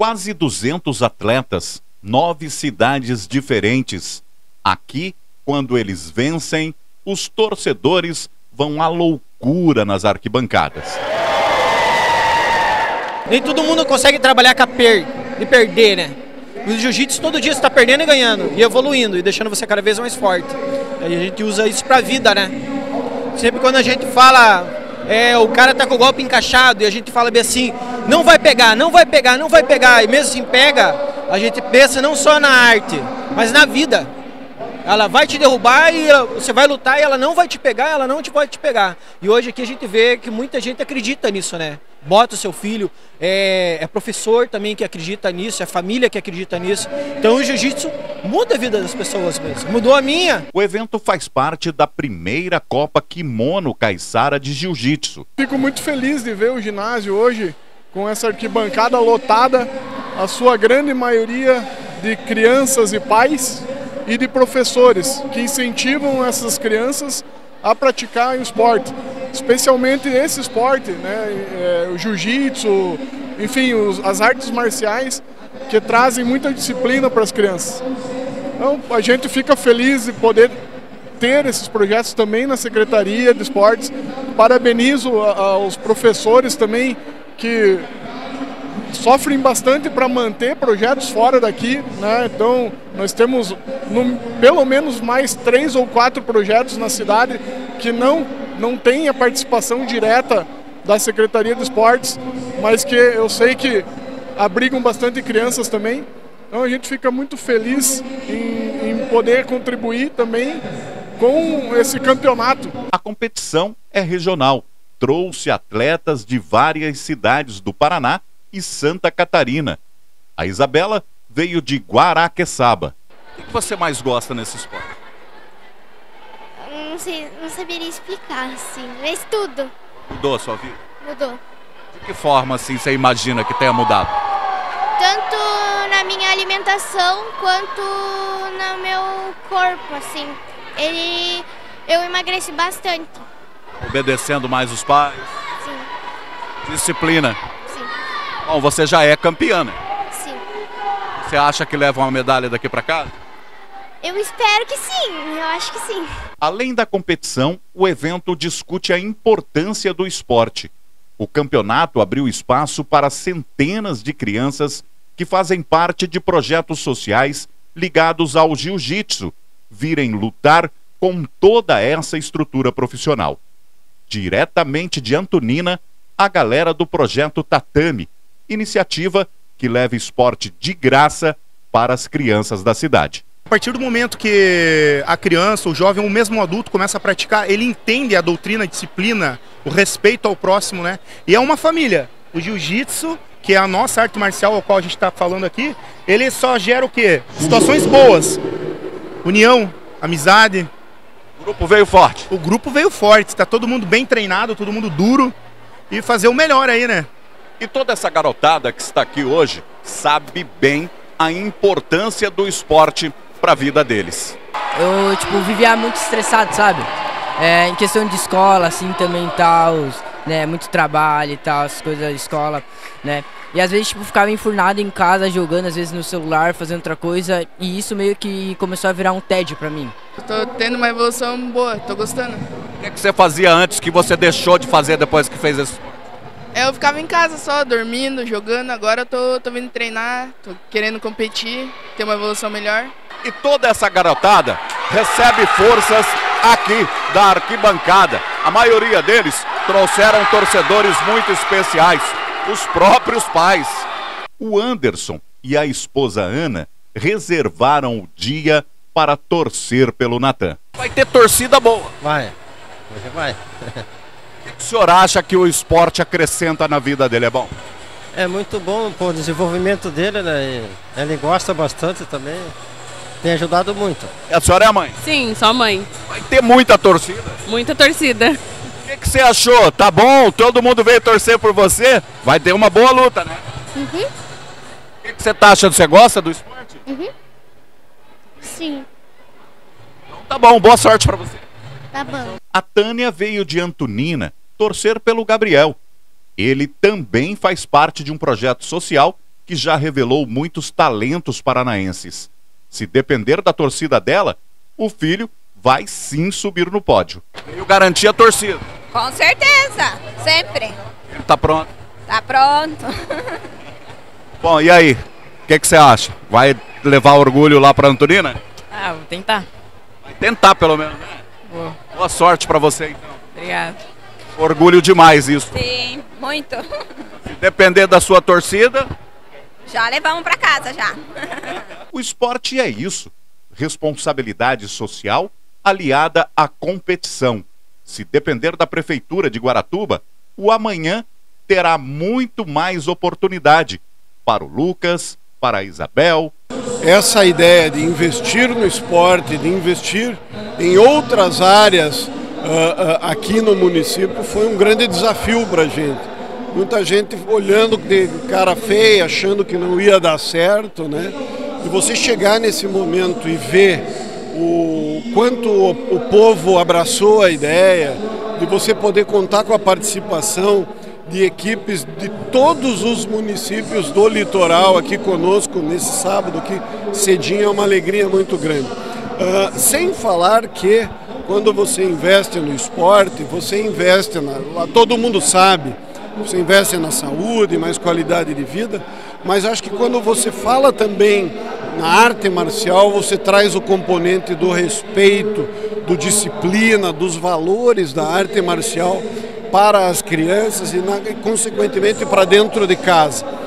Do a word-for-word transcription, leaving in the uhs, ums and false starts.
Quase duzentos atletas, nove cidades diferentes. Aqui, quando eles vencem, os torcedores vão à loucura nas arquibancadas. Nem todo mundo consegue trabalhar com a per e perder, né? O jiu-jitsu todo dia você está perdendo e ganhando, e evoluindo, e deixando você cada vez mais forte. Aí a gente usa isso pra vida, né? Sempre quando a gente fala, é, o cara tá com o golpe encaixado, e a gente fala bem assim, não vai pegar, não vai pegar, não vai pegar, e mesmo assim pega, a gente pensa não só na arte, mas na vida. Ela vai te derrubar e você vai lutar e ela não vai te pegar, ela não te pode te pegar. E hoje aqui a gente vê que muita gente acredita nisso, né? Bota o seu filho, é, é professor também que acredita nisso, é família que acredita nisso. Então o jiu-jitsu muda a vida das pessoas mesmo, mudou a minha. O evento faz parte da primeira Copa Kimono Caiçara de Jiu-Jitsu. Fico muito feliz de ver o ginásio hoje com essa arquibancada lotada, a sua grande maioria de crianças e pais e de professores que incentivam essas crianças a praticar o esporte, especialmente esse esporte, né, é, o jiu-jitsu, enfim, os, as artes marciais que trazem muita disciplina para as crianças. Então a gente fica feliz de poder ter esses projetos também na Secretaria de Esportes. Parabenizo aos professores também que sofrem bastante para manter projetos fora daqui, né? Então nós temos no, pelo menos mais três ou quatro projetos na cidade que não, não tem a participação direta da Secretaria de Esportes, mas que eu sei que abrigam bastante crianças também. Então a gente fica muito feliz em, em poder contribuir também com esse campeonato. A competição é regional, trouxe atletas de várias cidades do Paraná e Santa Catarina. A Isabela veio de Guaraqueçaba. O que você mais gosta nesse esporte? Não sei, não saberia explicar, assim, mas tudo. Mudou a sua vida? Mudou. De que forma, assim, você imagina que tenha mudado? Tanto na minha alimentação, quanto no meu corpo, assim. Ele... eu emagreci bastante. Obedecendo mais os pais? Sim. Disciplina? Sim. Bom, você já é campeã, né? Sim. Você acha que leva uma medalha daqui para casa? Eu espero que sim, eu acho que sim. Além da competição, o evento discute a importância do esporte. O campeonato abriu espaço para centenas de crianças que fazem parte de projetos sociais ligados ao jiu-jitsu virem lutar com toda essa estrutura profissional. Diretamente de Antonina, a galera do projeto Tatame, iniciativa que leva esporte de graça para as crianças da cidade. A partir do momento que a criança, o jovem ou mesmo o adulto começa a praticar, ele entende a doutrina, a disciplina, o respeito ao próximo, né? E é uma família. O jiu-jitsu, que é a nossa arte marcial, ao qual a gente está falando aqui, ele só gera o quê? Situações boas. União, amizade. O grupo veio forte. O grupo veio forte, está todo mundo bem treinado, todo mundo duro e fazer o melhor aí, né? E toda essa garotada que está aqui hoje sabe bem a importância do esporte para a vida deles. Eu, tipo, vivia muito estressado, sabe? É, em questão de escola, assim, também tal, né? Muito trabalho e tal, as coisas da escola, né? E às vezes, tipo, ficava enfurnado em casa, jogando, às vezes no celular, fazendo outra coisa. E isso meio que começou a virar um tédio pra mim. Tô tendo uma evolução boa, tô gostando. O que, é que você fazia antes que você deixou de fazer depois que fez isso? Eu ficava em casa só, dormindo, jogando. Agora eu tô, tô vindo treinar, tô querendo competir, ter uma evolução melhor. E toda essa garotada recebe forças aqui da arquibancada. A maioria deles trouxeram torcedores muito especiais, os próprios pais. O Anderson e a esposa Ana reservaram o dia para torcer pelo Natan. Vai ter torcida boa. Vai, vai. O que o senhor acha que o esporte acrescenta na vida dele? É bom? É muito bom para o desenvolvimento dele, né? E ele gosta bastante também. Tem ajudado muito. E a senhora é a mãe? Sim, sou a mãe. Vai ter muita torcida? Muita torcida. O que, que você achou? Tá bom? Todo mundo veio torcer por você? Vai ter uma boa luta, né? Uhum. O que, que você tá achando? Você gosta do esporte? Uhum. Sim. Então tá bom, boa sorte pra você. Tá bom. A Tânia veio de Antonina torcer pelo Gabriel. Ele também faz parte de um projeto social que já revelou muitos talentos paranaenses. Se depender da torcida dela, o filho vai sim subir no pódio. E garantir a torcida. Com certeza, sempre. Ele tá pronto? Tá pronto. Bom, e aí? O que que você acha? Vai levar orgulho lá pra Antonina? Ah, vou tentar. Vai tentar pelo menos, né? Vou. Boa sorte pra você então. Obrigado. Orgulho demais isso. Sim, muito. Se depender da sua torcida... Já levamos pra casa, já. O esporte é isso. Responsabilidade social aliada à competição. Se depender da Prefeitura de Guaratuba, o amanhã terá muito mais oportunidade para o Lucas, para a Isabel. Essa ideia de investir no esporte, de investir em outras áreas uh, uh, aqui no município foi um grande desafio para a gente. Muita gente olhando de cara feia, achando que não ia dar certo, né? E você chegar nesse momento e ver o quanto o, o povo abraçou a ideia, de você poder contar com a participação de equipes de todos os municípios do litoral aqui conosco nesse sábado, que cedinho é uma alegria muito grande. Uh, sem falar que quando você investe no esporte, você investe, na, lá todo mundo sabe, você investe na saúde, mais qualidade de vida, mas acho que quando você fala também na arte marcial, você traz o componente do respeito, do disciplina, dos valores da arte marcial para as crianças e, consequentemente, para dentro de casa.